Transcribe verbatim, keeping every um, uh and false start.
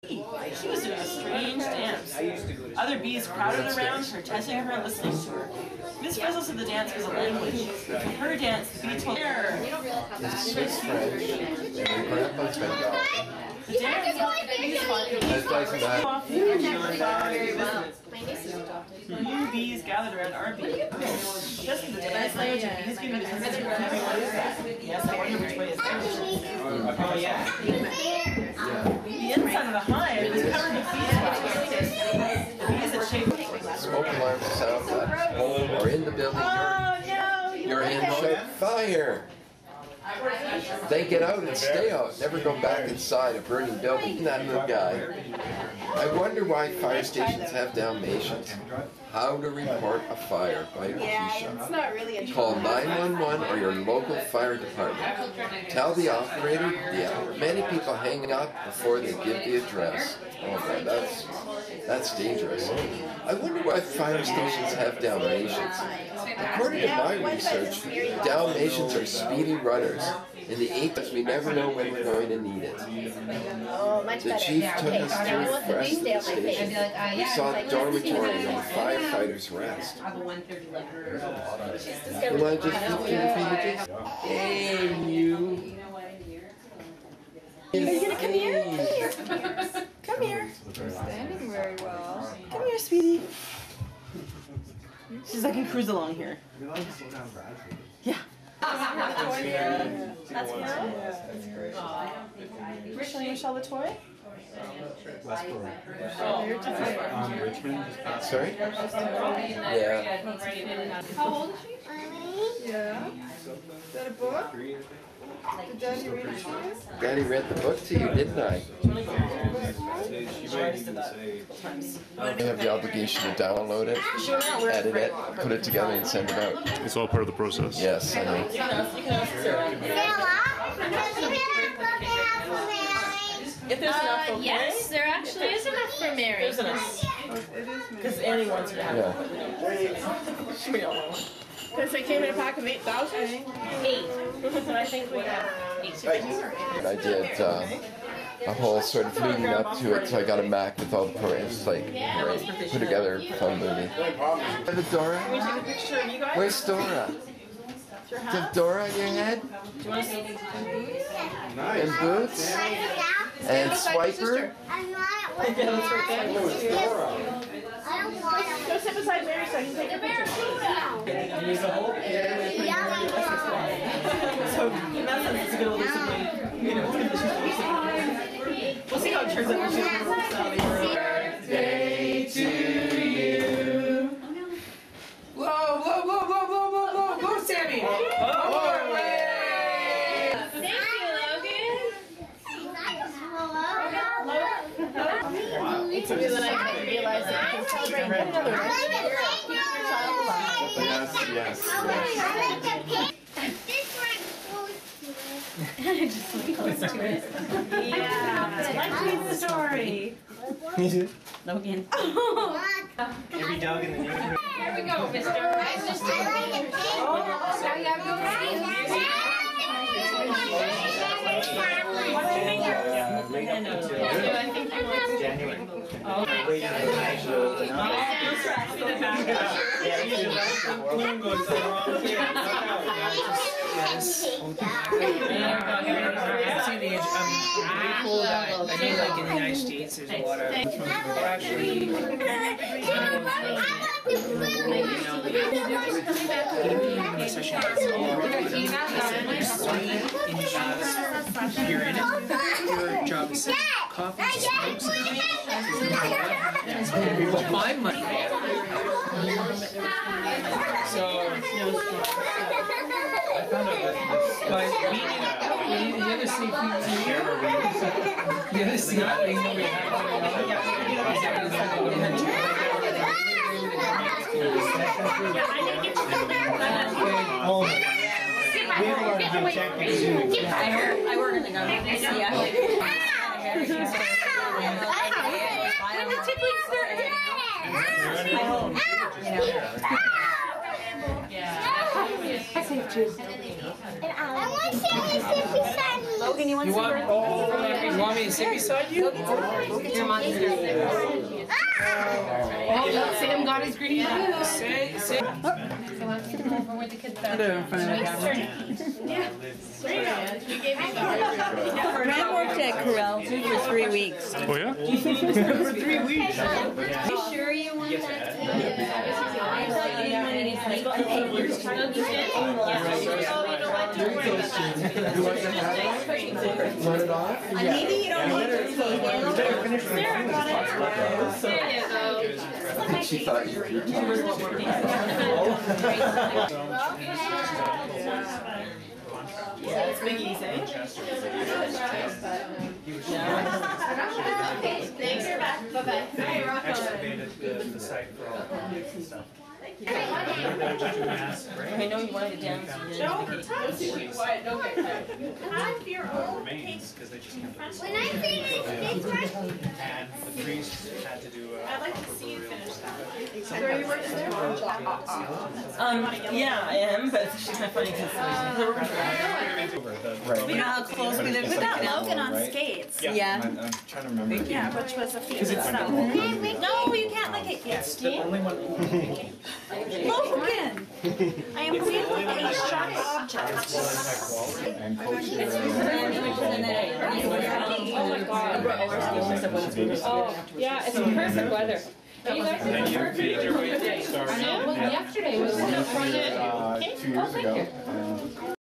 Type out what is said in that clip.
She was doing a strange dance. Other bees crowded around her, touching her and listening to her. Miss Frizzle said the dance was a language. For her dance, the bee told her. It's Swiss French, and my grandpa's been gone. The dance helped the bees find That doesn't matter. New bees gathered around our bee. Just the dance language of bees giving the sense of what is that? Yes, I wonder which way is that. Oh, yeah. The inside of the hive is covered with beeswax. The bees that shape Smoke alarms sound at home or in the building. Oh, no! You're in shout fire. They get out and stay out, never go back inside a burning building. That little guy. I wonder why fire stations have Dalmatians. How to report a fire by Keisha. It's not really a Call nine one one or your local fire department. Tell the operator, yeah, many people hang up before they give the address. Oh man, that's, that's dangerous. I wonder why fire stations have Dalmatians. According to my research, Dalmatians are speedy runners. In the eighties, we never know when we're going to need it. The chief took us through the rest of the station. We saw the dormitory and the firefighters rest. You want to just keep repeating? Hey, you. Are you gonna come here? Come here. Come here. Standing very well. Come here, sweetie. She's like, I can cruise along here. Yeah. That's good. You're showing Michelle the toy? Um, Richmond. Sorry? Yeah. How old is she? Yeah. Is that a book? Did Daddy read it to you? Daddy read the book to you, didn't I? I have the obligation to download it, edit it, put it together, and send it out. It's all part of the process. Yes, I know. If there's enough, okay? Yes, there actually is enough for Mary. There's enough. Because Annie wants to have it. We don't know. Because they came in a pack of eight thousand? Eight. So I think we have eight. I did uh, a whole sort of leading up to it, so I got a Mac with all the programs, like, right, put together a fun movie. Where's Dora? Can we take a picture of you guys? Where's Dora? Do you have Dora on your head? Do you want to see And Boots? And Swiper? Go sit beside Mary so I can take a picture. So, in that sense, it's a good old discipline. You know, it's good that she's we'll see how it turns out when she's birthday to you. Whoa, whoa, whoa, whoa, whoa, whoa, whoa, whoa, Sammy! Oh, Thank you, Logan. It's something that I didn't realize that I can celebrate one another. Yes, yes, yes. Just look close to it. Yeah. Let's read the story. Logan. Every dog in the neighborhood. Here we go, mister. Nice to see you. Oh, now you have to go. What's your name? I think you want January. Oh, wait, I think like in the United States there's a lot of actually you're in it. Your job is coffee, smokes, and my money. So I found out that guys, we the other C P the other C P thing we have a lot of high tech I work in the government. Yeah. When the tickling started. I hope. Yeah. want to sit beside me. Logan, you want You some want, birthday? you want me to sit beside you? Your monster. Oh, Sam got his green. Say, say. Where the kids are. Put it in front of the camera. Grant worked at Corral too for three weeks. Oh yeah? For three weeks. Are you sure you want that? I thought you didn't want any sleep. You want to have it? Run it off? Maybe you don't need to take it. Sarah got it. There you go. I think she thought you were talking Yeah, it's big easy. Thanks, you're back. Bye-bye. Excavated the, the site for all the projects and stuff. I know you wanted to dance. Have your own Remains, because they just kept it. When I finish this one, And the priest had to do a. I'd like to see you finish that. Um, yeah, I am, but it's just kind of funny because You know how close we live with that? Logan on skates. Yeah. I'm, I'm trying to remember. Yeah, which was a feat. Because it's not. No, you can't like it. It's The only one. Logan! I am playing with a sharp object. And culture. Oh my god. Oh, yeah, it's perfect weather. You guys And then are you perfect. made your way to I know, well, yesterday was so fun. Uh, two years ago. and